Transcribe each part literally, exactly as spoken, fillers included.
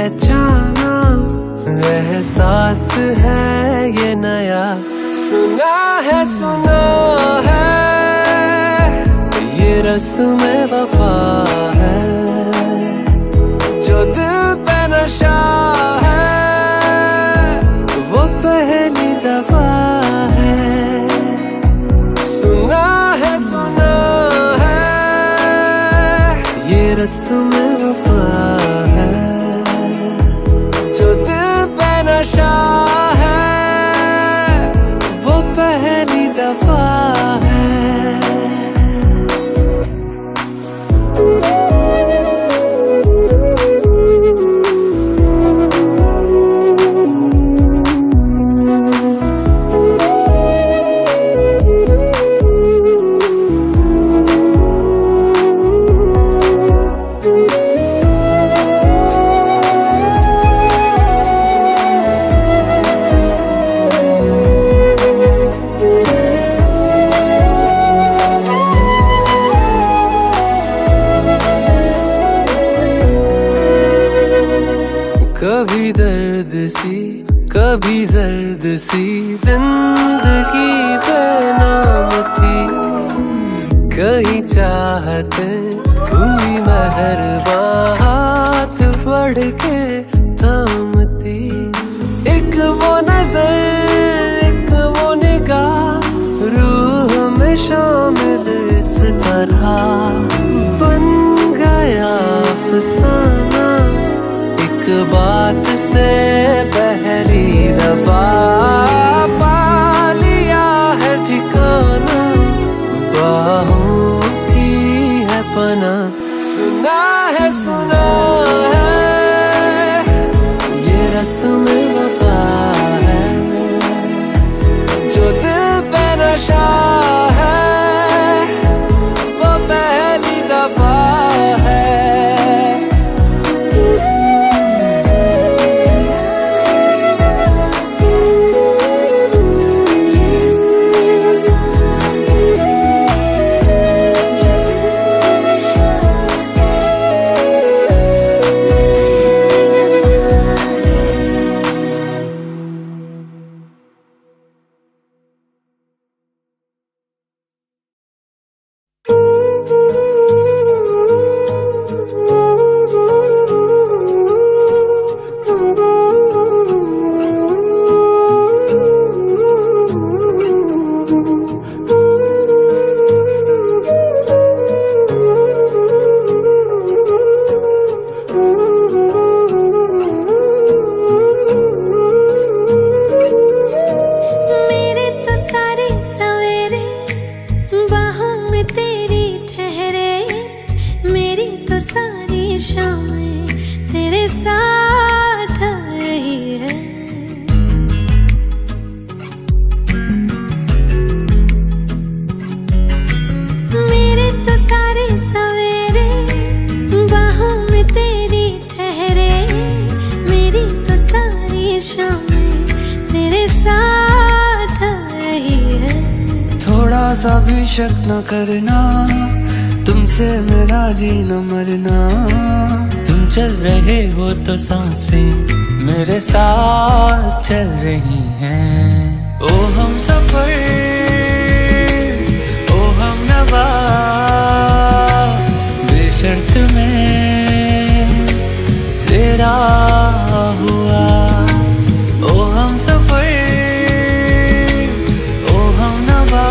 पहचाना, एहसास है ये नया। सुना है सुना है ये रस्म वफा है, जो दिल पे नशा है वो पहली दफा है। सुना है सुना है ये रस्म वफा है, जो दिल पे नशा है वो पहली दफा है। कभी दर्द सी कभी जर्द सी जिंदगी बेनाम थी, कहीं चाहते हुई मेहरबान हाथ बढ़ के थामती। एक वो नजर एक वो निगाह रूह में शामिल इस तरह बन गया अफसाना। एक बात से पहली दफा पा लिया है ठिकाना, बाहों की है पनाह। सुना है सुना है ये रस्म वफा है, जो दिल पे नशा है वो पहली दफा है। सा भी शक न करना, तुमसे मेरा जी न मरना। तुम चल रहे हो तो सांसें मेरे साथ चल रही हैं। ओ हम सफर ओ हम नवा बेशर्त में तेरा हुआ। ओ हम सफर ओ हम नवा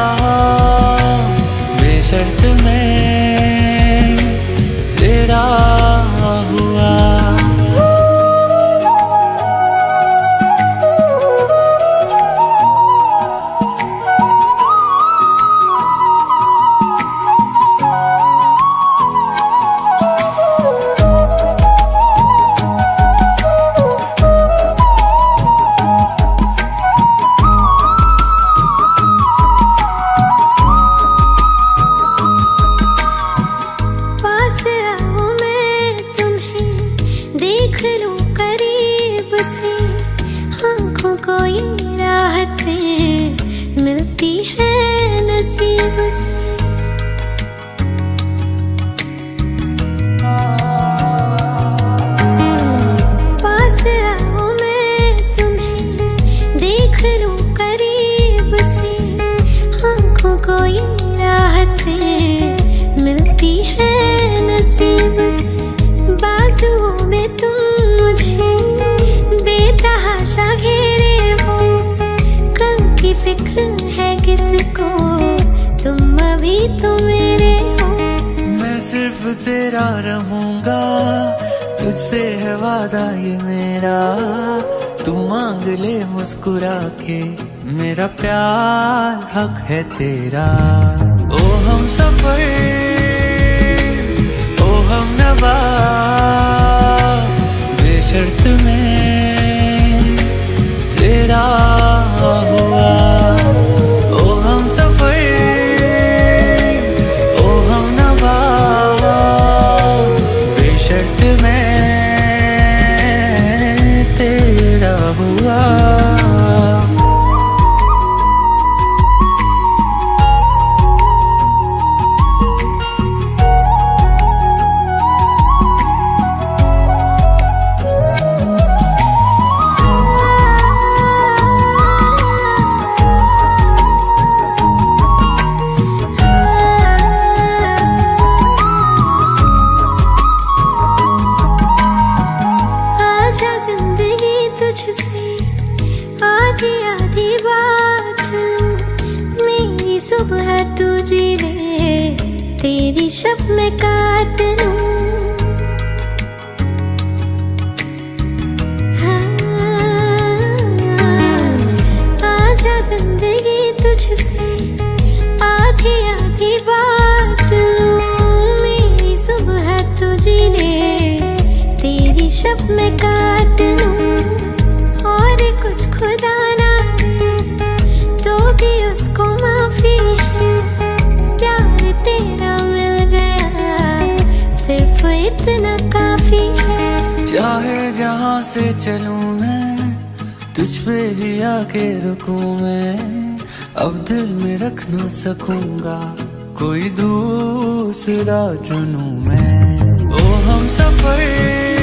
बेशर्त में तेरा हुआ। मिलती है नसीब से। तो मेरे हो। मैं सिर्फ तेरा रहूंगा, तुझसे है वादा ये मेरा। तू मांग ले मुस्कुरा के, मेरा प्यार हक है तेरा। ओ हम सफर, ओ हम नवा, बेशर्त में तेरा हुआ। ओ हम सफर, ओ हम नवा, बेशर्त में तेरा हुआ। आधी आधी बात मेरी सुबह तू जी ले, तेरी शब में काट लूं। हाँ, आजा जिंदगी तुझसे आधी आधी बात लूं। मेरी सुबह तू जी ले, तेरी शब में काट लूं। और कुछ खुदा ना दे तो भी उसको माफी है, प्यार तेरा मिल गया सिर्फ इतना काफी है। चाहे जहाँ से चलूं मैं, तुझ पे ही आके रुकूं मैं। अब दिल में रख ना सकूंगा, कोई दूसरा चुनूं मैं। ओ हम सफर,